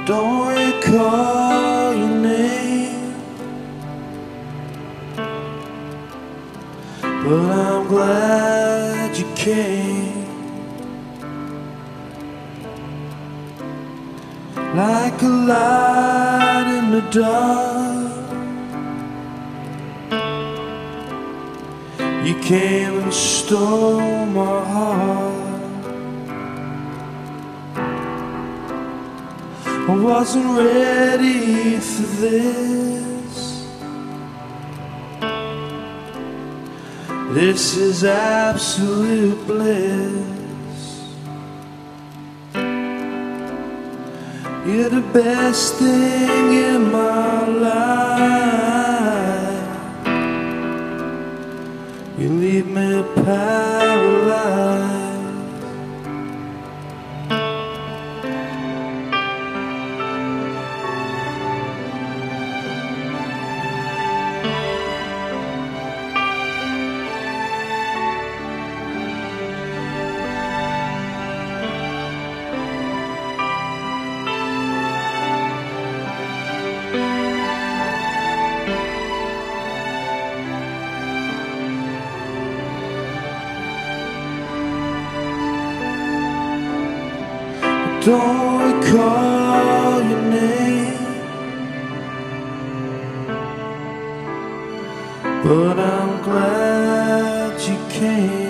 Don't recall your name, but I'm glad you came. Like a light in the dark, you came and stole my heart. I wasn't ready for this. This is absolute bliss. You're the best thing in my life. You leave me paralyzed. Don't recall your name, but I'm glad you came.